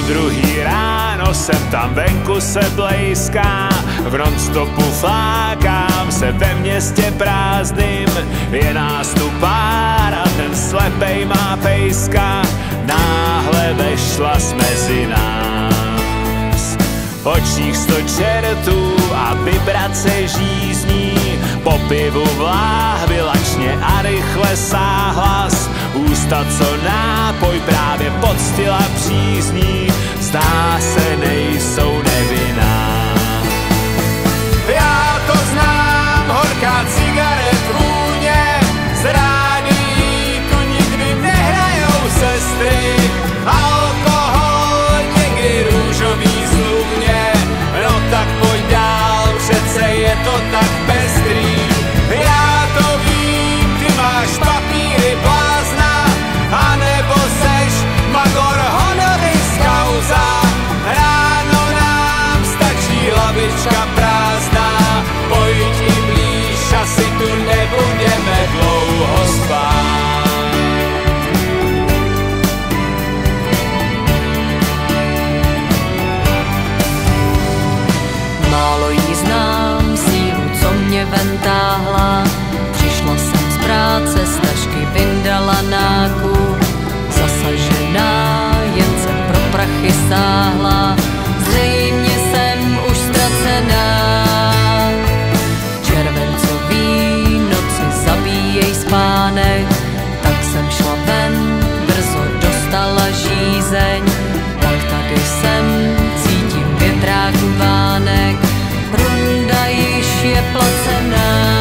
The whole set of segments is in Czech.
2 ráno jsem tam venku se blejská, v non-stopu flákám se ve městě prázdným. Je nás tu pár a ten slepej má pejska, náhle vešla mezi nás. V očích 100 čertů a vibrace žízní, po pivu v láhvi lačně a rychle sáhla, ústa co nápoj právě poctila přízní, zdá se nejsou nevinná. Já to znám, horká cigaret vůně, z rádií tu nikdy nehrajou sestry, alkohol někdy růžový zlůvně, no tak pojď dál, přece je to tak pestrý. Já to vím, ty máš papíry blázna, anebo seš magor honoris causa. Ráno nám stačí lavička prázdná, pojď i blíž, asi tu nebudeme dlouho spát. Málo jí znám, sílu, co mě ven táhla. Přišla jsem z práce, z tašky vyndala nákup. Zasažená, jen jsem pro prachy sáhla. Zřejmě jsem už ztracená. Červencový noci zabíjej spánek, tak jsem šla ven, brzo dostala žízeň. Tak tady jsem, cítím větrák vánek, runda již je placená.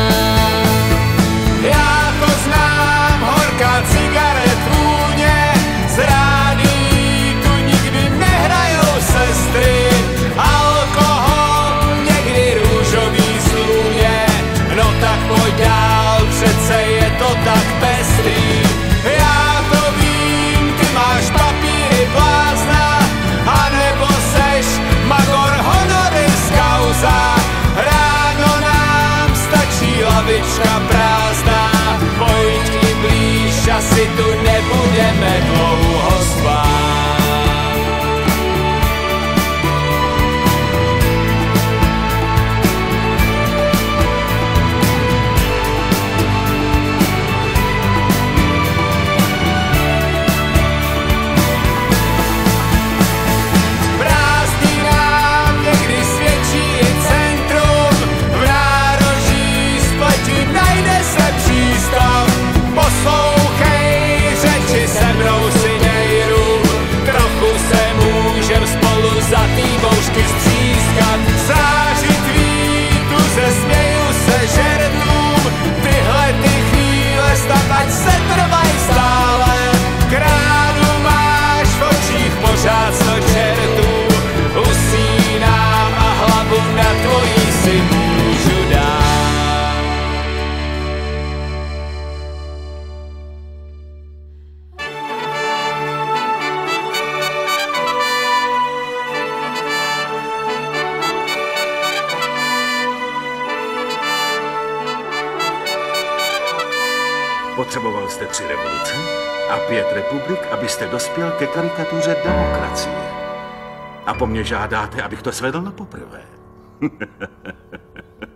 Já to znám, horká cigaret vůně, z rádií tu nikdy nehrajou sestry, alkohol někdy růžový slůvně, no tak pojď dál, přece je to tak pestrý. Já to vím, ty máš papíry blázna, anebo seš magor honoris causa. Ráno nám stačí lavička prázdná, pojď i blíž, asi tu nebudeme dlouho spát. Poslouchej, řeči se mnou si nejdu, trochu se můžem spolu za tý boušky střískat. Záři kvítu, zesměju se žertům, tyhle ty chvíle snad ať se trvaj stále. Kránu máš v očích pořád 100 čertů, usínám a hlavu na tvojí si můžu dát. Potřeboval jste 3 revoluce a 5 republik, abyste dospěl ke karikatuře demokracie. A po mně žádáte, abych to svedl na poprvé.